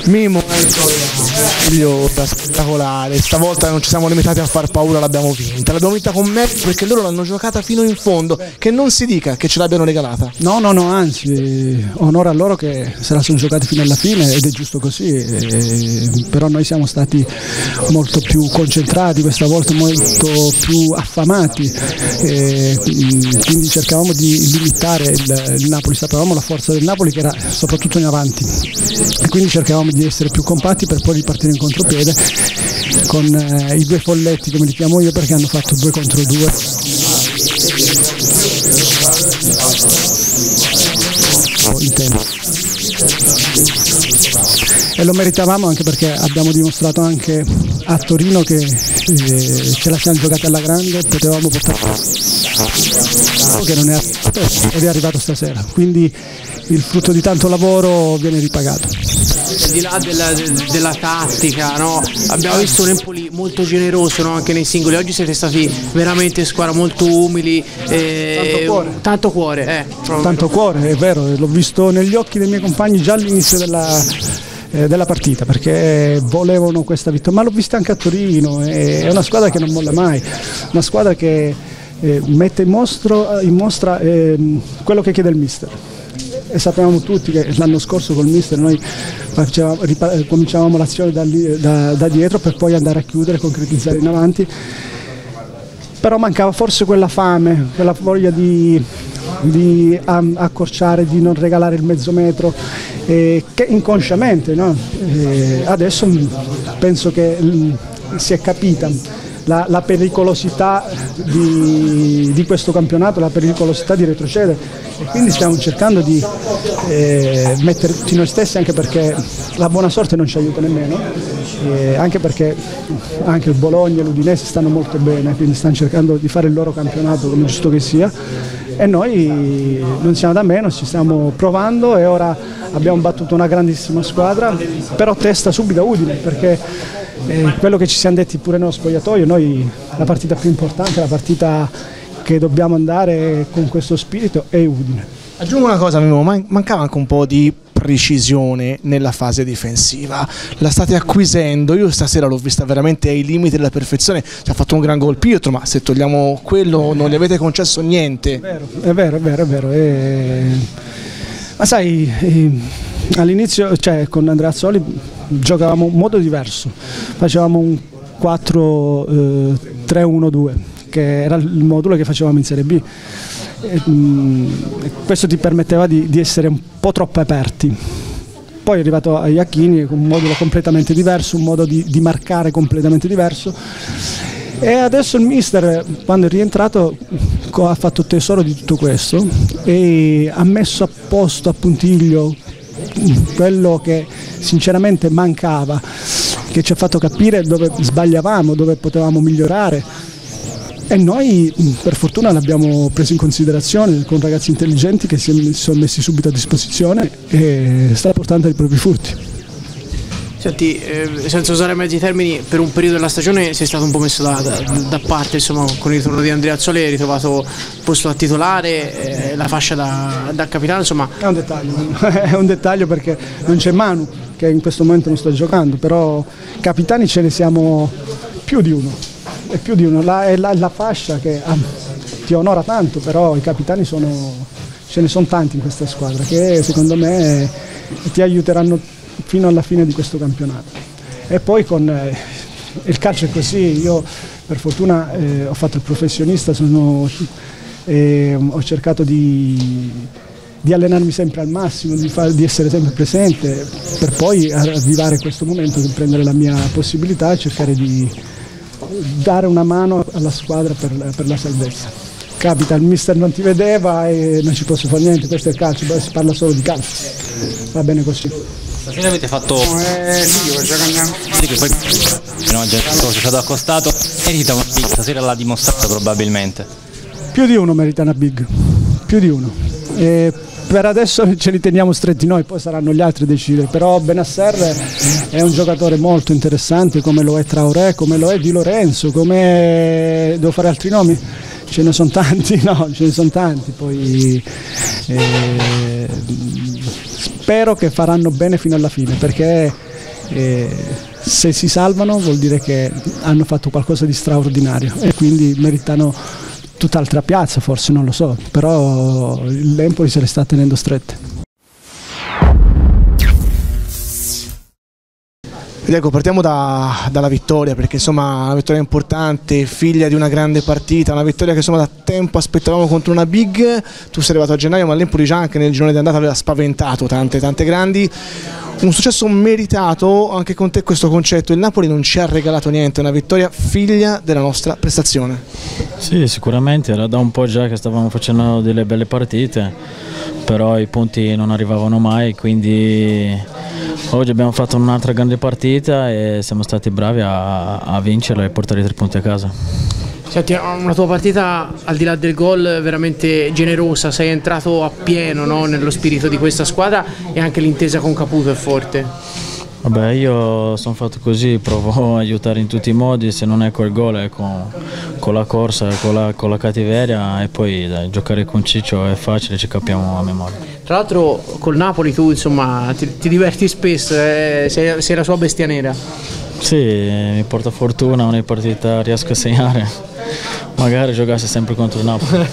Mimo è migliore, spettacolare. Stavolta non ci siamo limitati a far paura, l'abbiamo vinta con merito perché loro l'hanno giocata fino in fondo, che non si dica che ce l'abbiano regalata. No, anzi, onore a loro che se la sono giocati fino alla fine ed è giusto così, però noi siamo stati molto più concentrati questa volta, molto più affamati, quindi cercavamo di limitare il Napoli, sapevamo la forza del Napoli che era soprattutto in avanti e quindi cercavamo di essere più compatti per poi ripartire in contropiede con i due folletti, come li chiamo io, perché hanno fatto 2 contro 2. In tempo. E lo meritavamo anche perché abbiamo dimostrato anche a Torino che ce la siamo giocata alla grande, potevamo portare che non è ed è arrivato stasera, quindi il frutto di tanto lavoro viene ripagato. Al di là della tattica, no? Abbiamo visto un Empoli molto generoso, no? Anche nei singoli. Oggi siete stati veramente squadra molto umili, tanto cuore. Tanto cuore, è vero, l'ho visto negli occhi dei miei compagni già all'inizio della partita, perché volevano questa vittoria, ma l'ho vista anche a Torino, è una squadra che non molla mai, una squadra che mette in mostra quello che chiede il mister. E sapevamo tutti che l'anno scorso col mister noi cominciavamo l'azione da dietro per poi andare a chiudere, concretizzare in avanti, però mancava forse quella fame, quella voglia di accorciare, di non regalare il mezzo metro, che inconsciamente, no? Adesso penso che si è capita la pericolosità di questo campionato, la pericolosità di retrocedere, e quindi stiamo cercando di metterci noi stessi, anche perché la buona sorte non ci aiuta nemmeno, anche perché anche il Bologna e l'Udinese stanno molto bene, quindi stanno cercando di fare il loro campionato come giusto che sia, e noi non siamo da meno, ci stiamo provando e ora abbiamo battuto una grandissima squadra, però testa subito a Udine, perché quello che ci siamo detti pure nello spogliatoio, noi la partita più importante, la partita che dobbiamo andare con questo spirito è Udine. Aggiungo una cosa, mancava anche un po' di precisione nella fase difensiva, la state acquisendo, io stasera l'ho vista veramente ai limiti della perfezione, ci ha fatto un gran gol Pietro, ma se togliamo quello non gli avete concesso niente. È vero. Ma sai, all'inizio, cioè, con Andrea Azzoli giocavamo un modo diverso, facevamo un 4-3-1-2, che era il modulo che facevamo in Serie B. Questo ti permetteva di essere un po' troppo aperti. Poi è arrivato a Iachini con un modulo completamente diverso, un modo di marcare completamente diverso, e adesso il mister, quando è rientrato, ha fatto tesoro di tutto questo e ha messo a posto, a puntiglio, quello che sinceramente mancava, che ci ha fatto capire dove sbagliavamo, dove potevamo migliorare, e noi per fortuna l'abbiamo preso in considerazione con ragazzi intelligenti che si sono messi subito a disposizione e sta portando ai propri frutti. Senti, senza usare mezzi termini, per un periodo della stagione sei stato un po' messo da parte, insomma, con il ritorno di Andrea Azzoli hai ritrovato posto a titolare, la fascia da capitano, insomma. È un dettaglio perché non c'è Manu, che in questo momento non sta giocando, però capitani ce ne siamo più di uno, è la fascia che ti onora tanto, però i capitani ce ne sono tanti in questa squadra che secondo me ti aiuteranno fino alla fine di questo campionato. E poi con il calcio è così, io per fortuna ho fatto il professionista, ho cercato di allenarmi sempre al massimo, di essere sempre presente, per poi arrivare a questo momento, prendere la mia possibilità e cercare di dare una mano alla squadra per la salvezza. Capita, il mister non ti vedeva e non ci posso fare niente, questo è il calcio, si parla solo di calcio, va bene così. Stasera avete fatto sì, io già che poi no, già è stato accostato, merita una big, stasera l'ha dimostrato probabilmente. Più di uno merita una big, più di uno. Per adesso ce li teniamo stretti noi, poi saranno gli altri a decidere, però Benasser è un giocatore molto interessante, come lo è Traoré, come lo è Di Lorenzo, come devo fare altri nomi? Ce ne sono tanti, no, ce ne sono tanti, poi spero che faranno bene fino alla fine, perché e se si salvano vuol dire che hanno fatto qualcosa di straordinario e quindi meritano tutt'altra piazza, forse, non lo so, però l'Empoli se le sta tenendo strette. Ecco, partiamo dalla vittoria, perché insomma una vittoria importante, figlia di una grande partita, una vittoria che insomma da tempo aspettavamo contro una big. Tu sei arrivato a gennaio, ma l'Empoli già anche nel girone di andata aveva spaventato tante grandi. Un successo meritato, anche con te questo concetto, il Napoli non ci ha regalato niente, una vittoria figlia della nostra prestazione. Sì, sicuramente, era da un po' già che stavamo facendo delle belle partite, però i punti non arrivavano mai, quindi oggi abbiamo fatto un'altra grande partita e siamo stati bravi a vincerla e portare i 3 punti a casa. Senti, una tua partita al di là del gol veramente generosa, sei entrato appieno, no, nello spirito di questa squadra e anche l'intesa con Caputo è forte. Vabbè, io sono fatto così, provo a aiutare in tutti i modi, se non è col gol è con la corsa, con la cattiveria, e poi dai, giocare con Ciccio è facile, ci capiamo a memoria. Tra l'altro col Napoli tu insomma ti diverti spesso, sei la sua bestia nera. Sì, mi porta fortuna, ogni partita riesco a segnare. Magari giocassi sempre contro il Napoli.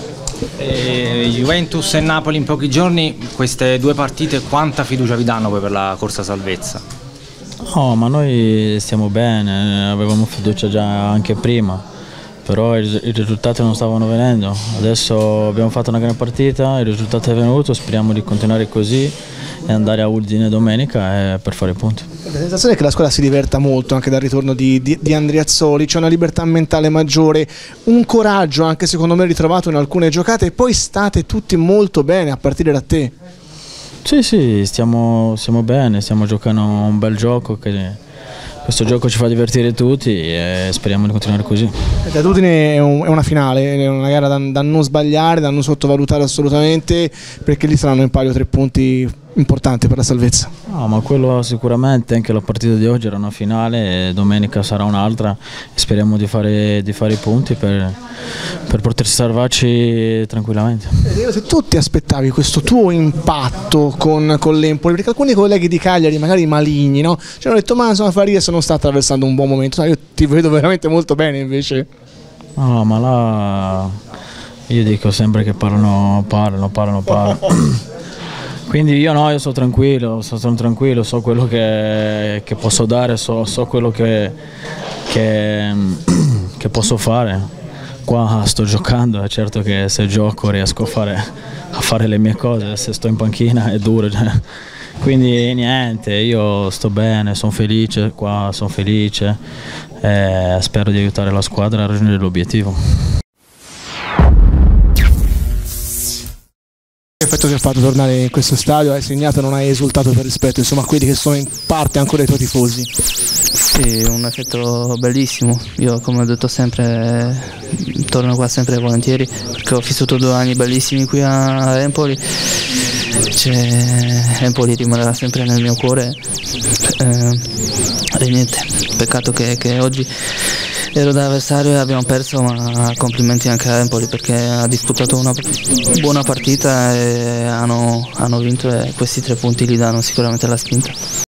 Juventus e Napoli in pochi giorni, queste 2 partite quanta fiducia vi danno poi per la corsa salvezza? No, ma noi stiamo bene, avevamo fiducia già anche prima, però i risultati non stavano venendo. Adesso abbiamo fatto una grande partita, il risultato è venuto, speriamo di continuare così e andare a Udine domenica per fare i punti. La sensazione è che la squadra si diverta molto anche dal ritorno di Andreazzoli, c'è una libertà mentale maggiore, un coraggio anche secondo me ritrovato in alcune giocate, e poi state tutti molto bene a partire da te. Sì, stiamo bene, stiamo giocando un bel gioco, questo gioco ci fa divertire tutti e speriamo di continuare così. Udine è una finale, è una gara da non sbagliare, da non sottovalutare assolutamente, perché lì saranno in palio 3 punti importanti per la salvezza. No, ma quello sicuramente, anche la partita di oggi era una finale e domenica sarà un'altra e speriamo di fare i punti per poterci salvarci tranquillamente. Se tu ti aspettavi questo tuo impatto con l'Empoli, perché alcuni colleghi di Cagliari, magari maligni, no? Ci hanno detto ma insomma Farias non sta attraversando un buon momento, no, io ti vedo veramente molto bene invece. No, ma là io dico sempre che parlano. Quindi io sono tranquillo, so quello che posso dare, so quello che posso fare. Qua sto giocando, è certo che se gioco riesco a fare le mie cose, se sto in panchina è duro. Quindi niente, io sto bene, sono felice, qua sono felice e spero di aiutare la squadra a raggiungere l'obiettivo. Che effetto ti ha fatto tornare in questo stadio? Hai segnato e non hai esultato per rispetto insomma a quelli che sono in parte ancora i tuoi tifosi? Sì, un effetto bellissimo. Io, come ho detto sempre, torno qua sempre volentieri perché ho vissuto 2 anni bellissimi qui a Empoli. Empoli rimarrà sempre nel mio cuore e niente, peccato che oggi ero da avversario e abbiamo perso, ma complimenti anche a Empoli perché ha disputato una buona partita e hanno vinto, e questi 3 punti gli danno sicuramente la spinta.